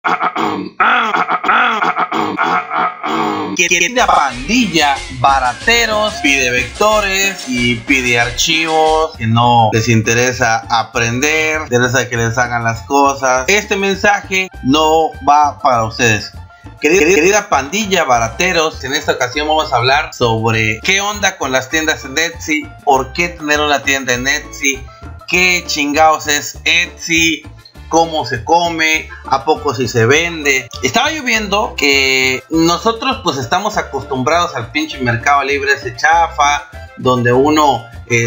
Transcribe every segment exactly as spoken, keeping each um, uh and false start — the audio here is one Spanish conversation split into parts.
Querida pandilla, barateros, pide vectores y pide archivos que no les interesa aprender, les interesa que les hagan las cosas. Este mensaje no va para ustedes. Querida, querida pandilla, barateros, en esta ocasión vamos a hablar sobre qué onda con las tiendas en Etsy, por qué tener una tienda en Etsy, qué chingados es Etsy, cómo se come, a poco si se vende. Estaba yo viendo que nosotros pues estamos acostumbrados al pinche Mercado Libre ese chafa, donde uno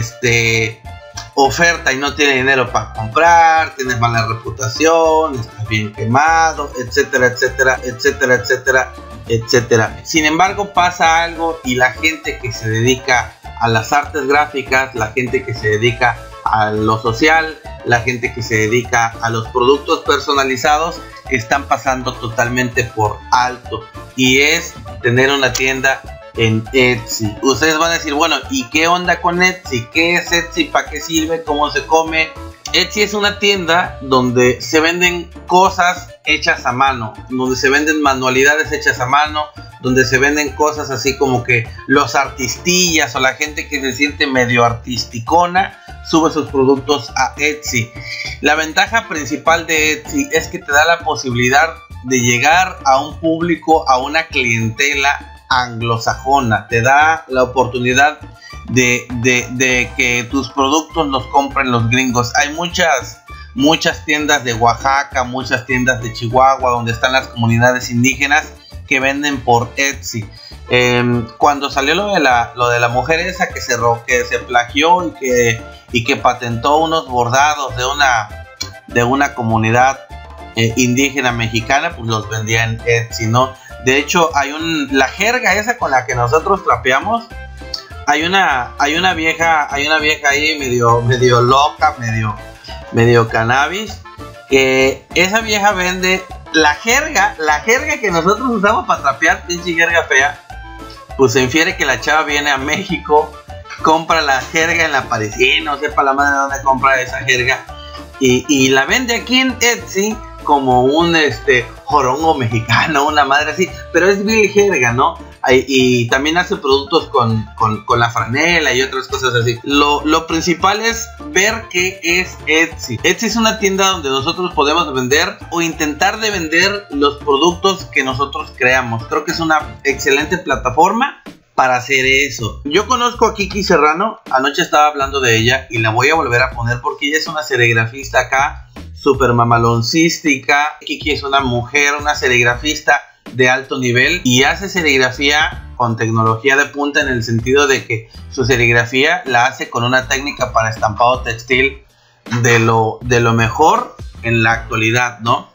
este oferta y no tiene dinero para comprar, tienes mala reputación, estás bien quemado, etcétera, etcétera, etcétera, etcétera, etcétera. Sin embargo, pasa algo y la gente que se dedica a las artes gráficas, la gente que se dedica a lo social, la gente que se dedica a los productos personalizados, están pasando totalmente por alto, y es tener una tienda en Etsy. Ustedes van a decir, bueno, ¿y qué onda con Etsy? ¿Qué es Etsy? ¿Para qué sirve? ¿Cómo se come? Etsy es una tienda donde se venden cosas hechas a mano, donde se venden manualidades hechas a mano, donde se venden cosas así como que los artistillas o la gente que se siente medio artisticona sube sus productos a Etsy. La ventaja principal de Etsy es que te da la posibilidad de llegar a un público, a una clientela anglosajona. Te da la oportunidad de, de, de que tus productos los compren los gringos. Hay muchas muchas tiendas de Oaxaca, muchas tiendas de Chihuahua, donde están las comunidades indígenas que venden por Etsy. Eh, cuando salió lo de la lo de la mujer esa que se que se plagió y que y que patentó unos bordados de una de una comunidad eh, indígena mexicana, pues los vendía en Etsy, ¿no? De hecho, hay un la jerga esa con la que nosotros trapeamos. Hay una hay una vieja hay una vieja ahí medio medio loca, medio medio cannabis, que esa vieja vende la jerga, la jerga que nosotros usamos para trapear, pinche jerga fea. Pues se infiere que la chava viene a México, compra la jerga en la Parisina, no sé para la madre de dónde compra esa jerga, y, y la vende aquí en Etsy como un este jorongo mexicano, una madre así, pero es vil jerga, ¿no? Y, y también hace productos con, con, con la franela y otras cosas así. Lo, lo principal es ver qué es Etsy. Etsy es una tienda donde nosotros podemos vender o intentar de vender los productos que nosotros creamos. Creo que es una excelente plataforma para hacer eso. Yo conozco a Kiki Serrano, anoche estaba hablando de ella y la voy a volver a poner porque ella es una serigrafista acá, súper mamaloncística. Kiki es una mujer, una serigrafista de alto nivel y hace serigrafía con tecnología de punta, en el sentido de que su serigrafía la hace con una técnica para estampado textil de lo, de lo mejor en la actualidad, ¿no?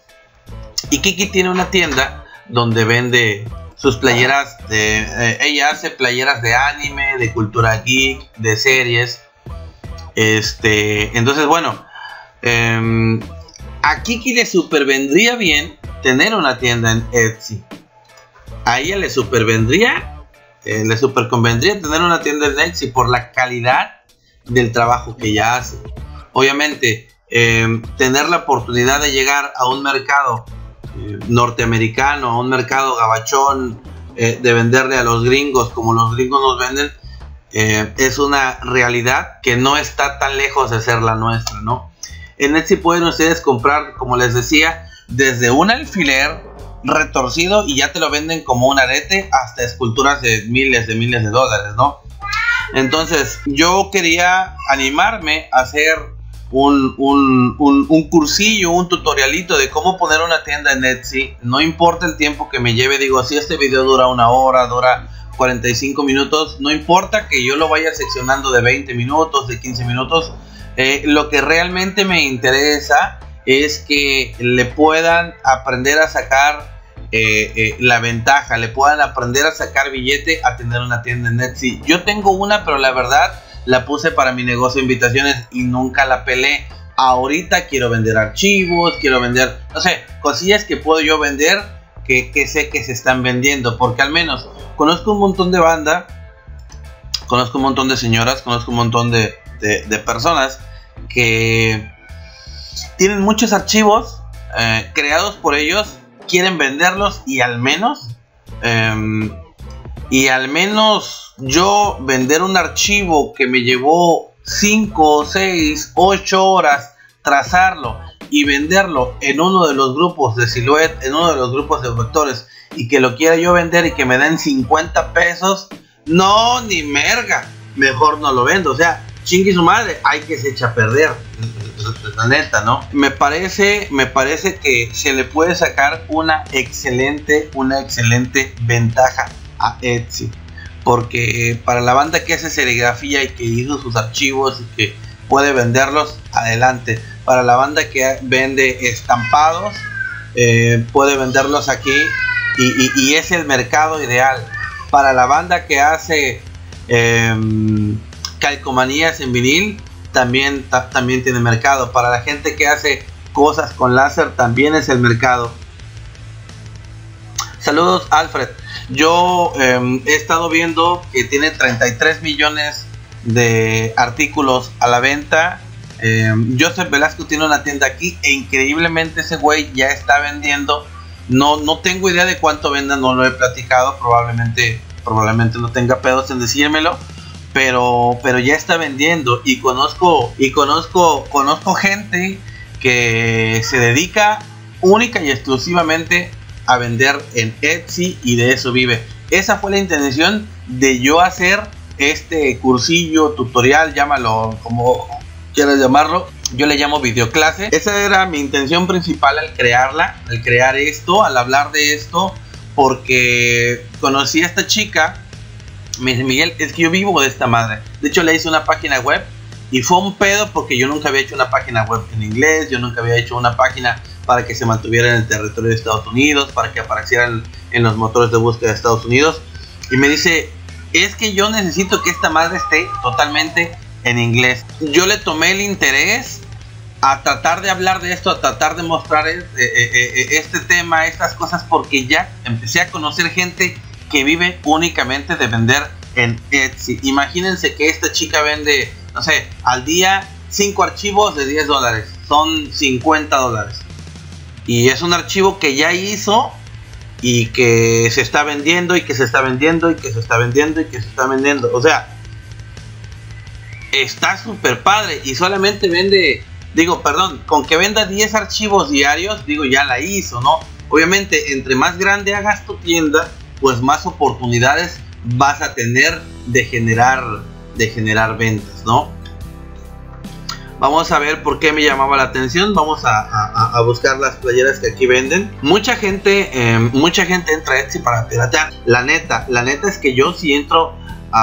Y Kiki tiene una tienda donde vende sus playeras de, eh, ella hace playeras de anime, de cultura geek, de series. Este, entonces bueno, eh, a Kiki le super vendría bien tener una tienda en Etsy. A ella le super vendría, eh, le super convendría tener una tienda en Etsy por la calidad del trabajo que ella hace. Obviamente, eh, tener la oportunidad de llegar a un mercado eh, norteamericano, a un mercado gabachón, eh, de venderle a los gringos como los gringos nos venden, eh, es una realidad que no está tan lejos de ser la nuestra, ¿no? En Etsy pueden ustedes comprar, como les decía, desde un alfiler retorcido y ya te lo venden como un arete, hasta esculturas de miles de miles de dólares, ¿no? Entonces yo quería animarme a hacer un, un, un, un cursillo, un tutorialito de cómo poner una tienda en Etsy. No importa el tiempo que me lleve, digo, si este video dura una hora, dura cuarenta y cinco minutos, no importa que yo lo vaya seccionando de veinte minutos, de quince minutos. Eh, lo que realmente me interesa es que le puedan aprender a sacar eh, eh, la ventaja, le puedan aprender a sacar billete a tener una tienda en Etsy. Yo tengo una, pero la verdad la puse para mi negocio de invitaciones y nunca la pelé. Ahorita quiero vender archivos, quiero vender, no sé, cosillas que puedo yo vender, que, que sé que se están vendiendo, porque al menos conozco un montón de banda, conozco un montón de señoras, conozco un montón de, de, de personas que tienen muchos archivos eh, creados por ellos quieren venderlos y al menos eh, y al menos yo vender un archivo que me llevó cinco, seis, ocho horas trazarlo y venderlo en uno de los grupos de Silhouette, en uno de los grupos de vectores, y que lo quiera yo vender y que me den cincuenta pesos, no, ni merga, mejor no lo vendo. O sea, chingue su madre, hay que se echa a perder, la neta, ¿no? Me parece, me parece que se le puede sacar una excelente, una excelente ventaja a Etsy, porque para la banda que hace serigrafía y que hizo sus archivos y que puede venderlos, adelante. Para la banda que vende estampados, eh, puede venderlos aquí y, y, y es el mercado ideal. Para la banda que hace eh, calcomanías en vinil, también, ta, también tiene mercado. Para la gente que hace cosas con láser, también es el mercado. Saludos, Alfred. Yo eh, he estado viendo que tiene treinta y tres millones de artículos a la venta. eh, Joseph Velasco tiene una tienda aquí e increíblemente ese güey ya está vendiendo. No, no tengo idea de cuánto venda, no lo he platicado. Probablemente, probablemente no tenga pedos en decírmelo, pero, pero ya está vendiendo. Y conozco, y conozco, conozco gente que se dedica única y exclusivamente a vender en Etsy y de eso vive. Esa fue la intención de yo hacer este cursillo, tutorial, llámalo como quieras llamarlo. Yo le llamo videoclase. Esa era mi intención principal al crearla, al crear esto, al hablar de esto, porque conocí a esta chica. Me dice: Miguel, es que yo vivo de esta madre. De hecho, le hice una página web y fue un pedo porque yo nunca había hecho una página web en inglés. Yo nunca había hecho una página para que se mantuviera en el territorio de Estados Unidos, para que aparecieran en los motores de búsqueda de Estados Unidos. Y me dice: es que yo necesito que esta madre esté totalmente en inglés. Yo le tomé el interés a tratar de hablar de esto, a tratar de mostrar eh, eh, eh, este tema, estas cosas, porque ya empecé a conocer gente que vive únicamente de vender en Etsy. Imagínense que esta chica vende, no sé, al día cinco archivos de diez dólares, son cincuenta dólares. Y es un archivo que ya hizo y que se está vendiendo y que se está vendiendo y que se está vendiendo y que se está vendiendo. O sea, está súper padre. Y solamente vende, digo, perdón, con que venda diez archivos diarios, digo, ya la hizo, ¿no? Obviamente, entre más grande hagas tu tienda, pues más oportunidades vas a tener de generar, de generar ventas, ¿no? Vamos a ver por qué me llamaba la atención. Vamos a, a, a buscar las playeras que aquí venden. Mucha gente, eh, mucha gente entra a Etsy para piratear. La neta, la neta es que yo si entro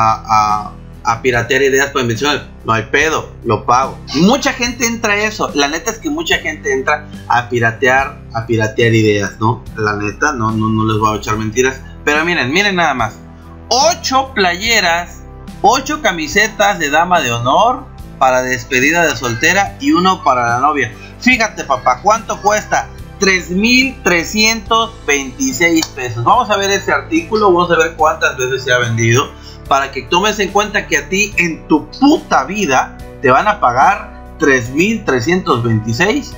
a, a, a piratear ideas para invención, no hay pedo, lo pago. Mucha gente entra a eso. La neta es que mucha gente entra a piratear, a piratear ideas, ¿no? La neta, no, no, no les voy a echar mentiras. Pero miren, miren nada más. Ocho playeras, ocho camisetas de dama de honor para despedida de soltera y uno para la novia. Fíjate, papá, ¿cuánto cuesta? tres mil trescientos veintiséis pesos. Vamos a ver ese artículo, vamos a ver cuántas veces se ha vendido, para que tomes en cuenta que a ti en tu puta vida te van a pagar tres mil trescientos veintiséis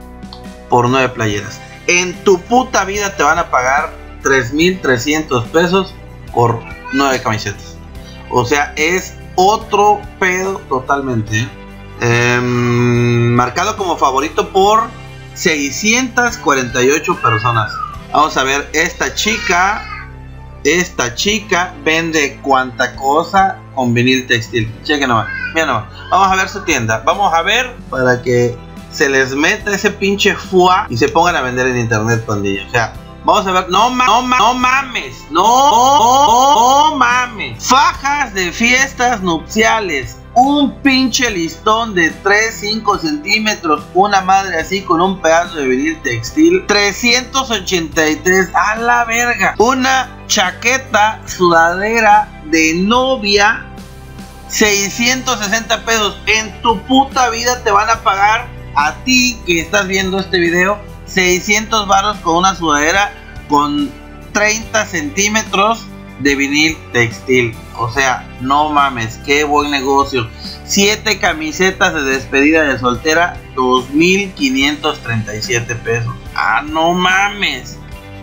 por nueve playeras. En tu puta vida te van a pagar tres mil trescientos pesos por nueve camisetas. O sea, es otro pedo totalmente, ¿eh? Eh, marcado como favorito por seiscientas cuarenta y ocho personas. Vamos a ver, esta chica Esta chica vende cuanta cosa con vinil textil. Chequen nomás, mira nomás. Vamos a ver su tienda, vamos a ver, para que se les meta ese pinche fuá y se pongan a vender en internet, pandilla. O sea, vamos a ver, no, ma no, ma no mames, no, no, no, no mames. Fajas de fiestas nupciales, un pinche listón de tres, cinco centímetros, una madre así con un pedazo de vinil textil, trescientos ochenta y tres, a la verga. Una chaqueta, sudadera de novia, seiscientos sesenta pesos. En tu puta vida te van a pagar, a ti que estás viendo este video, seiscientos varos con una sudadera con treinta centímetros de vinil textil. O sea, no mames, qué buen negocio. Siete camisetas de despedida de soltera, dos mil quinientos treinta y siete pesos. Ah, no mames.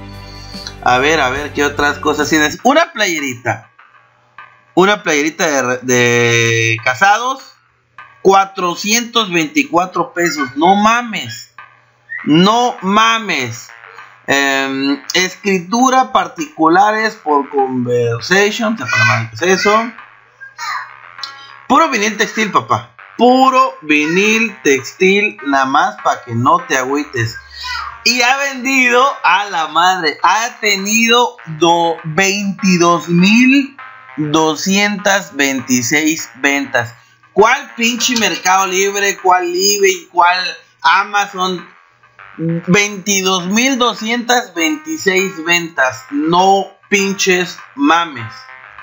A ver, a ver, ¿qué otras cosas tienes? Una playerita. Una playerita de, de casados. cuatrocientos veinticuatro pesos. No mames. No mames. Eh, escritura particulares por conversation. ¿Qué es eso? Puro vinil textil, papá. Puro vinil textil. Nada más para que no te agüites. Y ha vendido a la madre. Ha tenido veintidós mil doscientas veintiséis ventas. ¿Cuál pinche Mercado Libre? ¿Cuál eBay? ¿Cuál Amazon? veintidós mil doscientas veintiséis ventas. No pinches mames.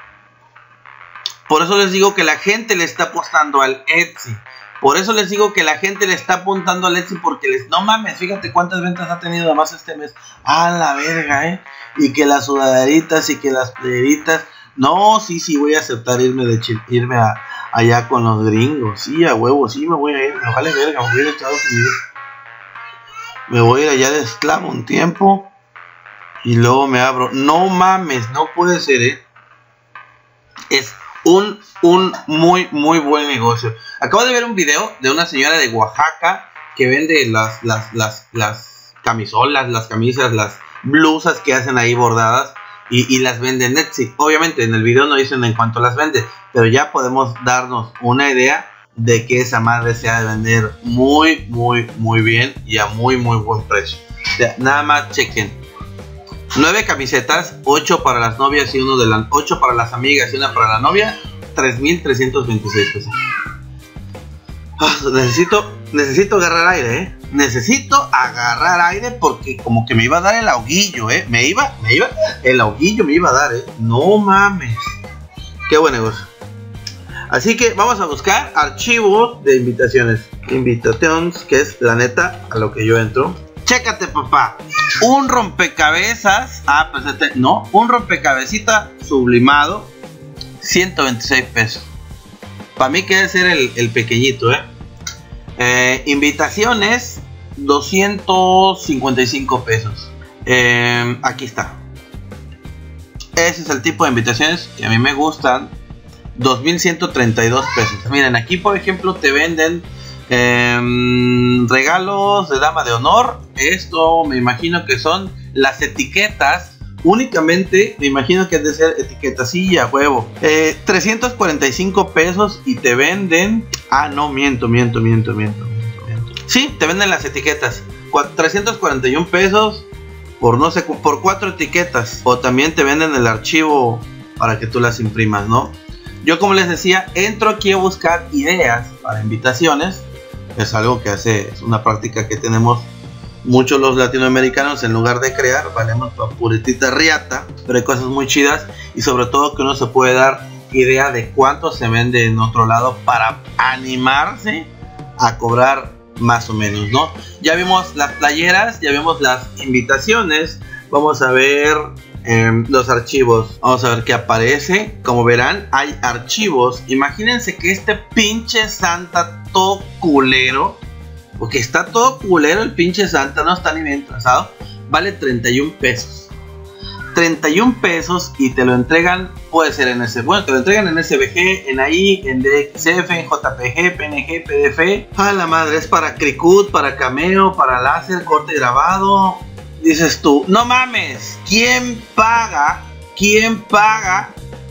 Por eso les digo que la gente le está apostando al Etsy. Por eso les digo que la gente le está apuntando al Etsy, porque les... No mames, fíjate cuántas ventas ha tenido además este mes. A la verga, eh. Y que las sudaderitas y que las playeritas. No, sí, sí, voy a aceptar irme de Chile, irme a, allá con los gringos. Sí, a huevo, sí me voy a ir. Me vale verga, me voy a ir a Estados Unidos. Me voy a ir allá de esclavo un tiempo. Y luego me abro. No mames, no puede ser, eh. Es un, un muy, muy buen negocio. Acabo de ver un video de una señora de Oaxaca que vende las, las, las, las camisolas, las camisas, las blusas que hacen ahí bordadas y, y las vende en Etsy. Obviamente en el video no dicen en cuánto las vende, pero ya podemos darnos una idea de que esa madre se ha de vender muy, muy, muy bien y a muy, muy buen precio. O sea, nada más chequen. nueve camisetas, ocho para las novias y uno de las ocho para las amigas y una para la novia, tres mil trescientos veintiséis pesos. Ah, necesito, necesito agarrar aire, eh. Necesito agarrar aire porque como que me iba a dar el ahoguillo, eh. Me iba, me iba, el ahoguillo me iba a dar, eh. No mames. Qué buen negocio. Así que vamos a buscar archivos de invitaciones. Invitations, que es la neta a lo que yo entro. Chécate, papá. Un rompecabezas. Ah, pues este, no. Un rompecabecita sublimado. ciento veintiséis pesos. Para mí que debe ser el, el pequeñito, eh. eh. Invitaciones. doscientos cincuenta y cinco pesos. Eh, aquí está. Ese es el tipo de invitaciones que a mí me gustan. dos mil ciento treinta y dos pesos. Miren, aquí por ejemplo te venden eh, regalos de dama de honor. Esto me imagino que son las etiquetas. Únicamente me imagino que es de ser etiquetas. Sí, a huevo. eh, trescientos cuarenta y cinco pesos y te venden. Ah, no, miento, miento, miento, miento, miento, miento. Sí, te venden las etiquetas. trescientos cuarenta y un pesos por no sé, por cuatro etiquetas. O también te venden el archivo para que tú las imprimas, ¿no? Yo, como les decía, entro aquí a buscar ideas para invitaciones. Es algo que hace, es una práctica que tenemos muchos los latinoamericanos. En lugar de crear, valemos para puritita riata. Pero hay cosas muy chidas y sobre todo que uno se puede dar idea de cuánto se vende en otro lado para animarse a cobrar más o menos, ¿no? Ya vimos las playeras, ya vimos las invitaciones. Vamos a ver eh, los archivos. Vamos a ver qué aparece. Como verán, hay archivos. Imagínense que este pinche Santa todo culero, porque está todo culero el pinche Santa, no está ni bien trazado. Vale treinta y un pesos. treinta y un pesos y te lo entregan, puede ser en ese, bueno, te lo entregan en S V G, en A I, en D X F, en J P G, P N G, P D F. A la madre, es para Cricut, para Cameo, para láser, corte y grabado. Dices tú, no mames, ¿quién paga? ¿Quién paga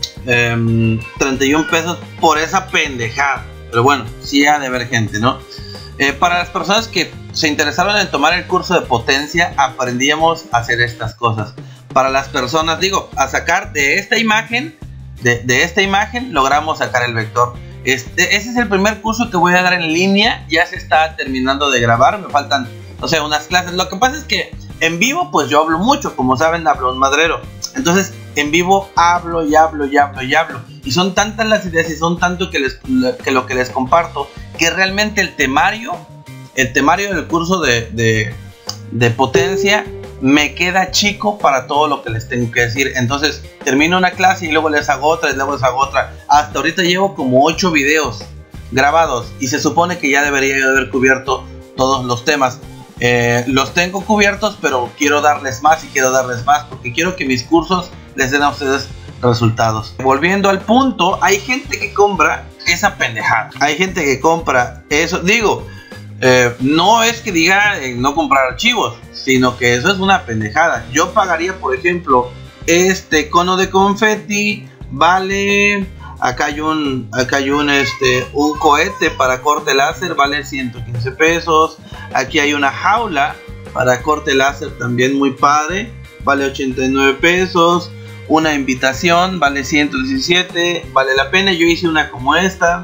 eh, treinta y un pesos por esa pendejada? Pero bueno, sí ha de haber gente, ¿no? Eh, para las personas que se interesaron en tomar el curso de potencia, aprendíamos a hacer estas cosas. Para las personas, digo, a sacar de esta imagen, de, de esta imagen, logramos sacar el vector. Este, ese es el primer curso que voy a dar en línea. Ya se está terminando de grabar, me faltan, o sea, unas clases. Lo que pasa es que en vivo, pues yo hablo mucho, como saben, hablo un madrero. Entonces, en vivo hablo y hablo y hablo y hablo. Y son tantas las ideas y son tanto que, les, que lo que les comparto, que realmente el temario, el temario del curso de, de, de potencia me queda chico para todo lo que les tengo que decir. Entonces termino una clase y luego les hago otra y luego les hago otra. Hasta ahorita llevo como ocho videos grabados y se supone que ya debería yo haber cubierto todos los temas. Eh, los tengo cubiertos, pero quiero darles más y quiero darles más porque quiero que mis cursos les den a ustedes resultados. Volviendo al punto, hay gente que compra esa pendejada. Hay gente que compra eso. Digo, eh, no es que diga eh, no comprar archivos, sino que eso es una pendejada. Yo pagaría, por ejemplo, este cono de confeti vale, acá hay un, acá hay un, este, un cohete para corte láser, vale ciento quince pesos. Aquí hay una jaula para corte láser también muy padre, vale ochenta y nueve pesos. Una invitación vale ciento diecisiete, vale la pena. Yo hice una como esta.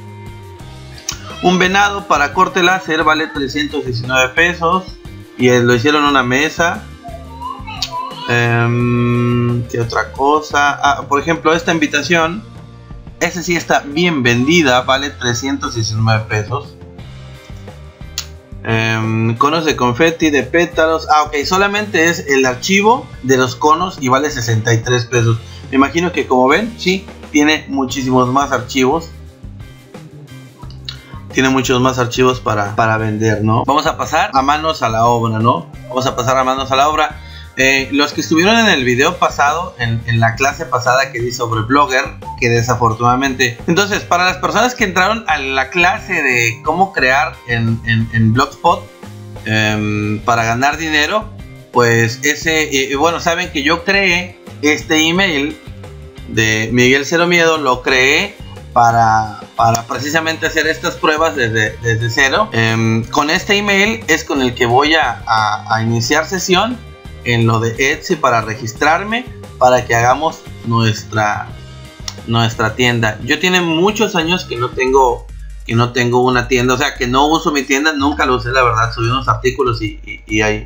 Un venado para corte láser vale trescientos diecinueve pesos y lo hicieron una mesa. Um, ¿Qué otra cosa? Ah, por ejemplo, esta invitación, esta sí está bien vendida, vale trescientos diecinueve pesos. Um, conos de confeti, de pétalos. Ah, ok, solamente es el archivo de los conos y vale sesenta y tres pesos. Me imagino que, como ven, sí, tiene muchísimos más archivos. Tiene muchos más archivos para, para vender, ¿no? Vamos a pasar a manos a la obra, ¿no? Vamos a pasar a manos a la obra. Eh, los que estuvieron en el video pasado, en, en la clase pasada que di sobre Blogger, que desafortunadamente... Entonces, para las personas que entraron a la clase de cómo crear en, en, en Blogspot eh, para ganar dinero, pues ese... Eh, bueno, saben que yo creé este email de Miguel Cero Miedo, lo creé para, para precisamente hacer estas pruebas desde, desde cero. Eh, con este email es con el que voy a, a, a iniciar sesión en lo de Etsy para registrarme, para que hagamos nuestra nuestra tienda. Yo tiene muchos años que no tengo que no tengo una tienda, o sea que no uso mi tienda, nunca lo usé, la verdad. Subí unos artículos y, y, y ahí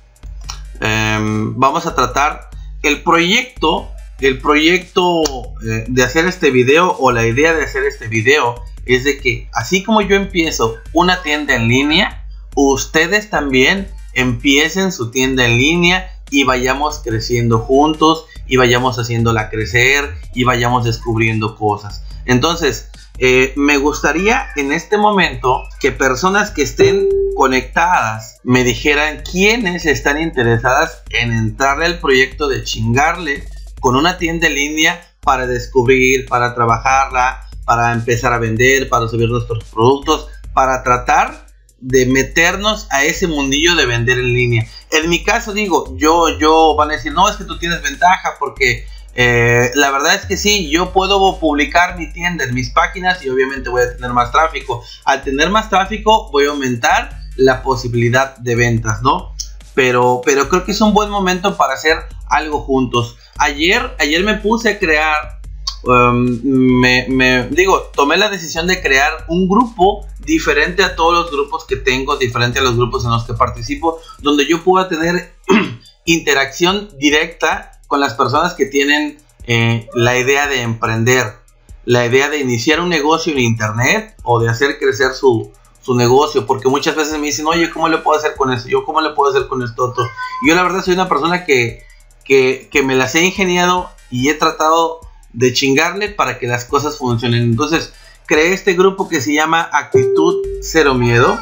eh, vamos a tratar el proyecto el proyecto eh, de hacer este video, o la idea de hacer este video es de que así como yo empiezo una tienda en línea, ustedes también empiecen su tienda en línea y vayamos creciendo juntos y vayamos haciéndola crecer y vayamos descubriendo cosas. Entonces, eh, me gustaría en este momento que personas que estén conectadas me dijeran quiénes están interesadas en entrarle al proyecto de chingarle con una tienda en línea para descubrir, para trabajarla, para empezar a vender, para subir nuestros productos, para tratar de meternos a ese mundillo de vender en línea. En mi caso, digo, yo, yo van a decir, no, es que tú tienes ventaja porque eh, la verdad es que sí, yo puedo publicar mi tienda en mis páginas y obviamente voy a tener más tráfico. Al tener más tráfico voy a aumentar la posibilidad de ventas, ¿no? Pero, pero creo que es un buen momento para hacer algo juntos. Ayer, ayer me puse a crear Um, me, me digo, tomé la decisión de crear un grupo diferente a todos los grupos que tengo, diferente a los grupos en los que participo, donde yo pueda tener interacción directa con las personas que tienen eh, la idea de emprender, la idea de iniciar un negocio en internet o de hacer crecer su, su negocio, porque muchas veces me dicen, oye, ¿cómo le puedo hacer con eso? Yo, ¿cómo le puedo hacer con esto otro? Yo la verdad soy una persona que, que, que me las he ingeniado y he tratado de chingarle para que las cosas funcionen. Entonces creé este grupo que se llama Actitud Cero Miedo.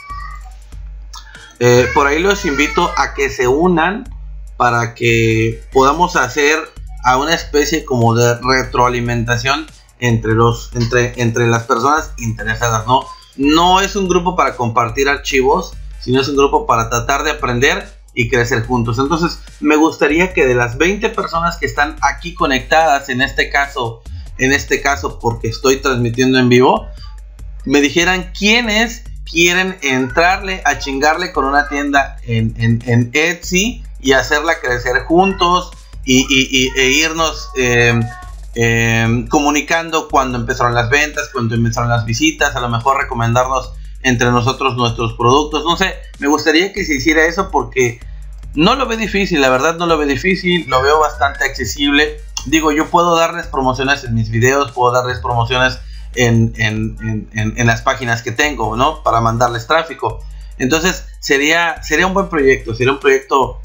Eh, por ahí los invito a que se unan para que podamos hacer a una especie como de retroalimentación entre los entre, entre las personas interesadas, ¿no? No es un grupo para compartir archivos, sino es un grupo para tratar de aprender y crecer juntos. Entonces me gustaría que de las veinte personas que están aquí conectadas, en este caso en este caso porque estoy transmitiendo en vivo, me dijeran quiénes quieren entrarle a chingarle con una tienda en, en, en Etsy y hacerla crecer juntos y, y, y e irnos eh, eh, comunicando cuando empezaron las ventas, cuando empezaron las visitas, a lo mejor recomendarnos entre nosotros nuestros productos. No sé, me gustaría que se hiciera eso porque no lo veo difícil, la verdad no lo veo difícil, lo veo bastante accesible. Digo, yo puedo darles promociones en mis videos, puedo darles promociones en, en, en, en, en las páginas que tengo, ¿no? Para mandarles tráfico. Entonces sería, sería un buen proyecto, sería un proyecto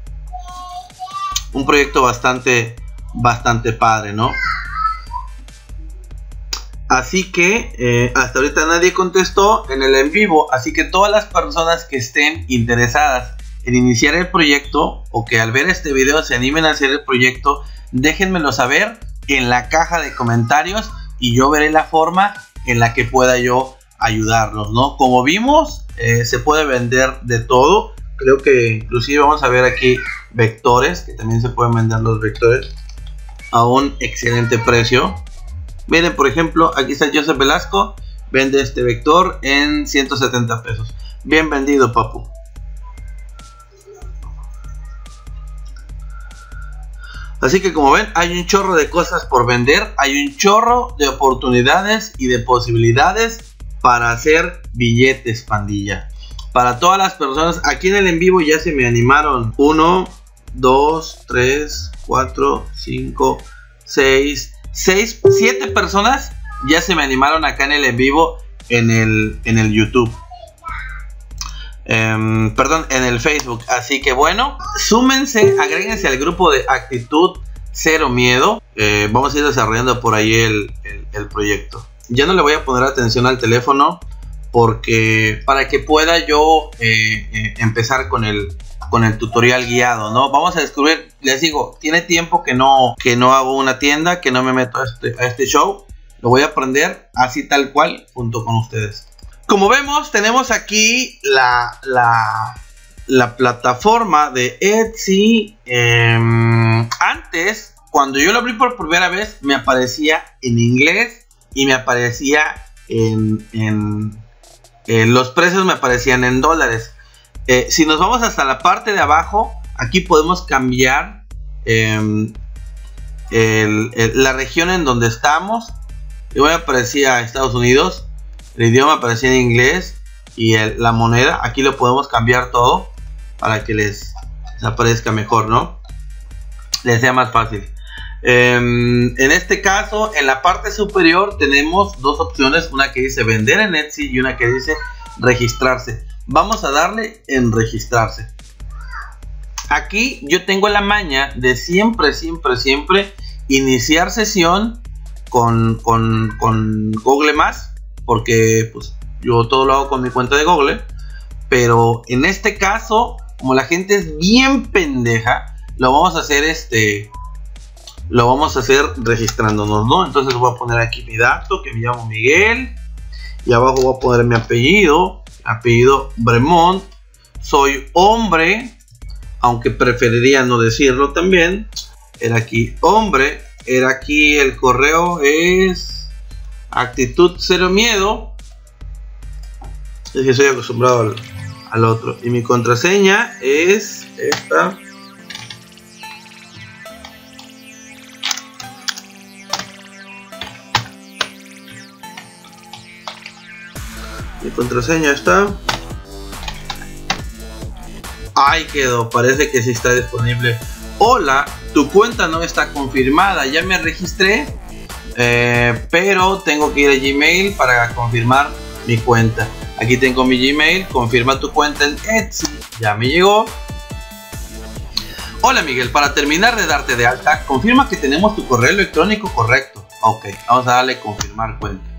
un proyecto bastante bastante padre, ¿no? Así que eh, hasta ahorita nadie contestó en el en vivo. Así que todas las personas que estén interesadas en iniciar el proyecto o que al ver este video se animen a hacer el proyecto, déjenmelo saber en la caja de comentarios y yo veré la forma en la que pueda yo ayudarlos, ¿no? Como vimos, eh, se puede vender de todo. Creo que inclusive vamos a ver aquí vectores, que también se pueden vender los vectores a un excelente precio. Miren, por ejemplo, aquí está Joseph Velasco, vende este vector en ciento setenta pesos. Bien vendido, papu. Así que como ven, hay un chorro de cosas por vender, hay un chorro de oportunidades y de posibilidades para hacer billetes, pandilla. Para todas las personas, aquí en el en vivo ya se me animaron uno, dos, tres, cuatro, cinco, seis, seis, siete personas ya se me animaron acá en el en vivo en el, en el YouTube. Um, perdón, en el Facebook. Así que bueno, súmense, agréguense al grupo de Actitud Cero Miedo. eh, Vamos a ir desarrollando por ahí el, el, el proyecto. Ya no le voy a poner atención al teléfono, porque para que pueda yo eh, eh, empezar con el, con el tutorial guiado, ¿no? Vamos a descubrir, les digo, tiene tiempo que no, que no hago una tienda, que no me meto a este, a este show. Lo voy a aprender así tal cual junto con ustedes. Como vemos, tenemos aquí la, la, la plataforma de Etsy. Eh, antes, cuando yo lo abrí por primera vez, me aparecía en inglés y me aparecía en, en, en los precios, me aparecían en dólares. Eh, si nos vamos hasta la parte de abajo, aquí podemos cambiar eh, el, el, la región en donde estamos. Yo me aparecía Estados Unidos. El idioma aparecía en inglés y el, la moneda, aquí lo podemos cambiar todo para que les, les aparezca mejor, ¿no? Les sea más fácil. Eh, en este caso, en la parte superior tenemos dos opciones, una que dice vender en Etsy y una que dice registrarse. Vamos a darle en registrarse. Aquí yo tengo la maña de siempre, siempre, siempre iniciar sesión con, con, con Google Más. Porque pues yo todo lo hago con mi cuenta de Google. Pero en este caso, como la gente es bien pendeja, lo vamos a hacer este Lo vamos a hacer registrándonos, ¿no? Entonces voy a poner aquí mi dato, que me llamo Miguel. Y abajo voy a poner mi apellido. Apellido Bremont. Soy hombre, aunque preferiría no decirlo también. Era aquí hombre. Era aquí el correo es Actitud Cero Miedo. Es que soy acostumbrado al, al otro. Y mi contraseña es esta. Mi contraseña está. Ahí quedó. Parece que sí está disponible. Hola, tu cuenta no está confirmada. Ya me registré. Eh, pero tengo que ir a Gmail para confirmar mi cuenta. Aquí tengo mi Gmail. Confirma tu cuenta en Etsy. Ya me llegó. Hola Miguel, para terminar de darte de alta, confirma que tenemos tu correo electrónico correcto. Ok, vamos a darle confirmar cuenta.